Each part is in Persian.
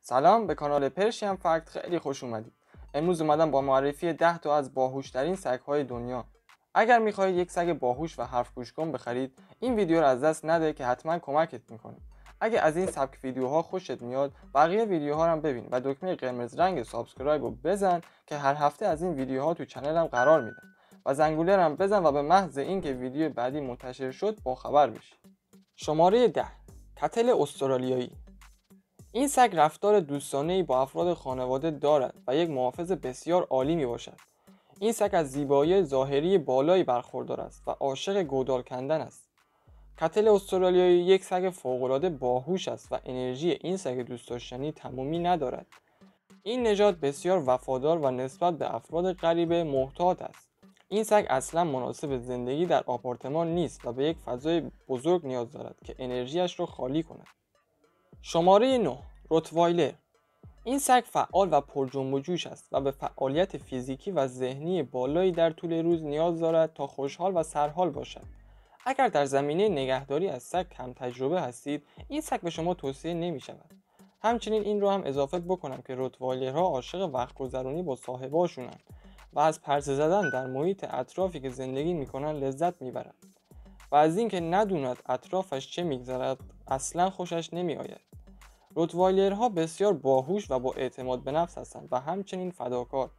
سلام، به کانال پرشین فکت خیلی خوش اومدید. امروز اومدم با معرفی 10 تا از باهوشترین سگ‌های دنیا. اگر میخواهید یک سگ باهوش و حرف گوش کن بخرید، این ویدیو رو از دست نده که حتما کمکت میکنه. اگه از این سبک ویدیوها خوشت میاد، بقیه ویدیوها رو هم ببین و دکمه قرمز رنگ سابسکرایب رو بزن که هر هفته از این ویدیوها تو چنلم قرار میدم. و زنگوله رو هم بزن و به محض اینکه ویدیو بعدی منتشر شد باخبر بشی. شماره 10. کتل استرالیایی. این سگ رفتار دوستانه‌ای با افراد خانواده دارد و یک محافظ بسیار عالی می باشد. این سگ از زیبایی ظاهری بالایی برخوردار است و عاشق گودال کندن است. کتل استرالیایی یک سگ فوق‌العاده باهوش است و انرژی این سگ دوست داشتنی تمامی ندارد. این نژاد بسیار وفادار و نسبت به افراد غریبه محتاط است. این سگ اصلا مناسب زندگی در آپارتمان نیست و به یک فضای بزرگ نیاز دارد که انرژیش را خالی کند. شماره 9. روتوایلر. این سگ فعال و پر جنب و جوش است و به فعالیت فیزیکی و ذهنی بالایی در طول روز نیاز دارد تا خوشحال و سرحال باشد. اگر در زمینه نگهداری از سگ کم تجربه هستید، این سگ به شما توصیه نمی شود. همچنین این رو هم اضافه بکنم که روتوایلرها عاشق وقت گذرانی با صاحباشونند و از پرسه زدن در محیط اطرافی که زندگی میکنن لذت میبرند و از اینکه ندوند اطرافش چه میگذرد اصلا خوشش نمیآید. روتوایلرها بسیار باهوش و با اعتماد به نفس هستند و همچنین فداکار.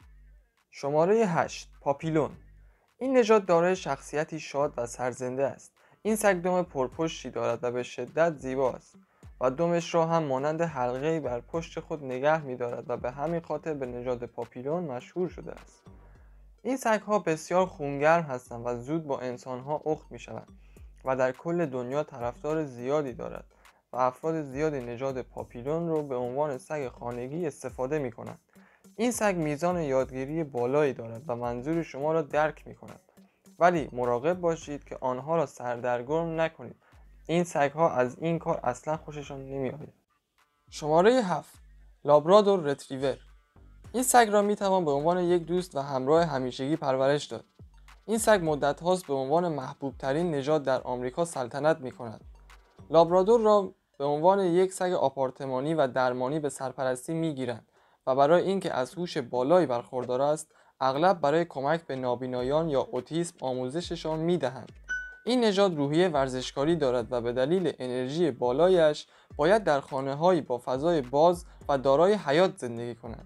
شماره 8. پاپیلون. این نژاد دارای شخصیتی شاد و سرزنده است. این سگ دم پرپشتی دارد و به شدت زیبا است و دمش را هم مانند حلقه‌ای بر پشت خود نگه می‌دارد و به همین خاطر به نژاد پاپیلون مشهور شده است. این سگ‌ها بسیار خونگرم هستند و زود با انسان‌ها اخت می‌شوند و در کل دنیا طرفدار زیادی دارد و افراد زیادی نژاد پاپیلون رو به عنوان سگ خانگی استفاده می‌کنند. این سگ میزان یادگیری بالایی دارد و منظور شما را درک می‌کند، ولی مراقب باشید که آنها را سردرگم نکنید. این سگ‌ها از این کار اصلا خوششان نمی‌آید. شماره 7. لابرادور رتریور. این سگ را می‌توان به عنوان یک دوست و همراه همیشگی پرورش داد. این سگ مدت هاست به عنوان محبوب ترین نژاد در آمریکا سلطنت می‌کند. لابرادور را به عنوان یک سگ آپارتمانی و درمانی به سرپرستی می‌گیرند و برای اینکه از هوش بالایی برخوردار است، اغلب برای کمک به نابینایان یا اوتیسم آموزششان می‌دهند. این نژاد روحیه ورزشکاری دارد و به دلیل انرژی بالایش باید در خانه‌هایی با فضای باز و دارای حیاط زندگی کند.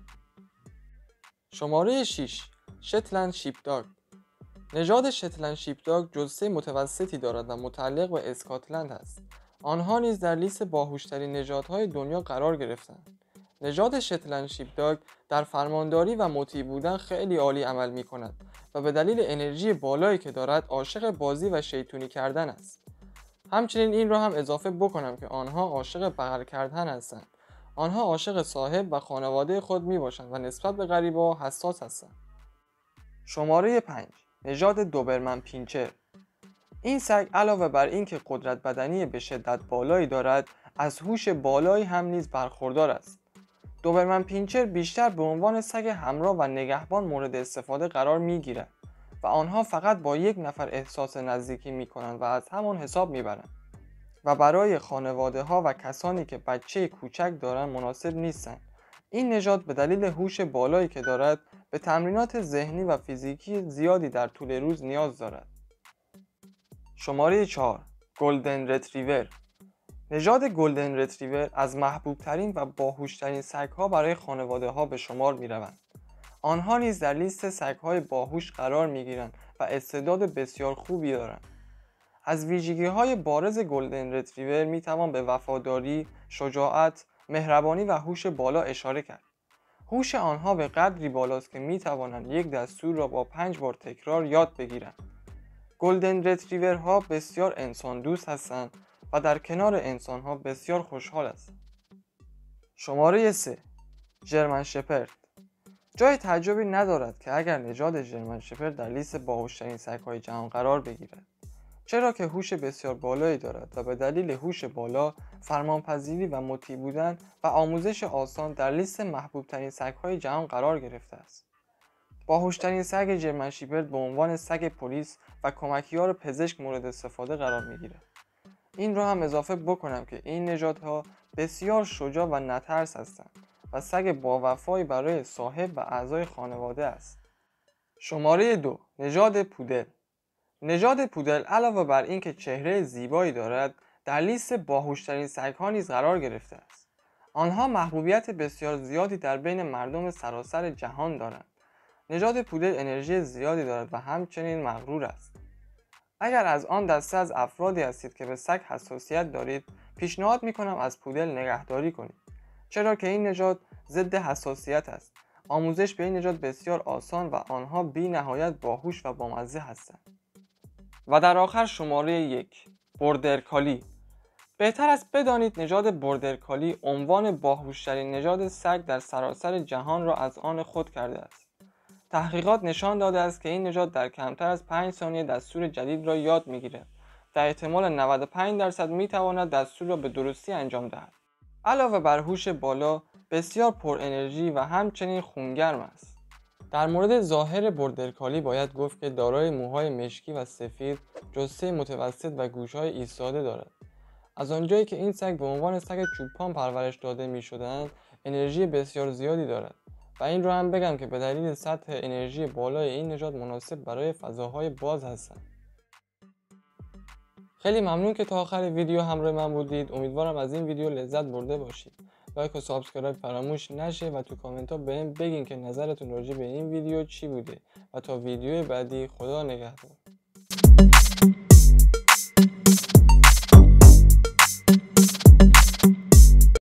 شماره 6. شتلند شیپداگ. نژاد شتلند شیپداگ جثه متوسطی دارد و متعلق به اسکاتلند است. آنها نیز در لیست باهوشترین نژادهای دنیا قرار گرفتند. نژاد شتلند شیپداگ در فرمانداری و مطیع بودن خیلی عالی عمل می کند و به دلیل انرژی بالایی که دارد عاشق بازی و شیطونی کردن است. همچنین این را هم اضافه بکنم که آنها عاشق بغل کردن هستند. آنها عاشق صاحب و خانواده خود می باشند و نسبت به غریبه‌ها حساس هستند. شماره 5. نژاد دوبرمن پینچر. این سگ علاوه بر اینکه قدرت بدنی به شدت بالایی دارد، از هوش بالایی هم نیز برخوردار است. دوبرمن پینچر بیشتر به عنوان سگ همراه و نگهبان مورد استفاده قرار می گیرد و آنها فقط با یک نفر احساس نزدیکی می کنند و از همان حساب می برند و برای خانواده ها و کسانی که بچه کوچک دارند مناسب نیستند. این نژاد به دلیل هوش بالایی که دارد به تمرینات ذهنی و فیزیکی زیادی در طول روز نیاز دارد. شماره 4. گلدن رتریور. نژاد گلدن رتریور از محبوب ترین و باهوش ترین سگ ها برای خانواده ها به شمار می روند. آنها نیز در لیست سگ های باهوش قرار می گیرند و استعداد بسیار خوبی دارند. از ویژگی های بارز گلدن رتریور می توان به وفاداری، شجاعت، مهربانی و هوش بالا اشاره کرد. هوش آنها به قدری بالاست که می توانند یک دستور را با 5 بار تکرار یاد بگیرند. گلدن رتریورها بسیار انسان دوست هستند و در کنار انسانها بسیار خوشحال است. شماره 3. ژرمن شپرد. جای تعجبی ندارد که اگر نژاد ژرمن شپرد در لیست باهوشترین سگ‌های جهان قرار بگیرد، چرا که هوش بسیار بالایی دارد و به دلیل هوش بالا، فرمانپذیری و مطیع بودن و آموزش آسان در لیست محبوب ترین سگ‌های جهان قرار گرفته است. باهوشترین سگ ژرمن شپرد به عنوان سگ پلیس و کمکیار پزشک مورد استفاده قرار می‌گیرد. این رو هم اضافه بکنم که این نژادها بسیار شجاع و نترس هستند و سگ با وفایی برای صاحب و اعضای خانواده است. شماره 2. نژاد پودل. نژاد پودل علاوه بر اینکه چهره زیبایی دارد، در لیست باهوشترین سگ‌ها نیز قرار گرفته است. آنها محبوبیت بسیار زیادی در بین مردم سراسر جهان دارند. نژاد پودل انرژی زیادی دارد و همچنین مغرور است. اگر از آن دسته از افرادی هستید که به سگ حساسیت دارید، پیشنهاد می‌کنم از پودل نگهداری کنید، چرا که این نژاد ضد حساسیت است. آموزش به این نژاد بسیار آسان و آنها بی نهایت باهوش و بامزه هستند. و در آخر شماره 1. بوردر کالی. بهتر است بدانید نژاد بوردر کالی عنوان باهوشترین نژاد سگ در سراسر جهان را از آن خود کرده است. تحقیقات نشان داده است که این نژاد در کمتر از 5 ثانیه دستور جدید را یاد می‌گیرد و احتمال 95% می‌تواند دستور را به درستی انجام دهد. علاوه بر هوش بالا، بسیار پر انرژی و همچنین خونگرم است. در مورد ظاهر بوردر کالی باید گفت که دارای موهای مشکی و سفید، جثه متوسط و گوش‌های ایستاده دارد. از آنجایی که این سگ به عنوان سگ چوپان پرورش داده می‌شدند، انرژی بسیار زیادی دارد و این رو هم بگم که به دلیل سطح انرژی بالای این نژاد مناسب برای فضاهای باز هستند. خیلی ممنون که تا آخر ویدیو همراه من بودید. امیدوارم از این ویدیو لذت برده باشید. لایک و سابسکرایب فراموش نشه و تو کامنت ها بهم بگین که نظرتون راجع به این ویدیو چی بوده و تا ویدیو بعدی خدا نگهدار.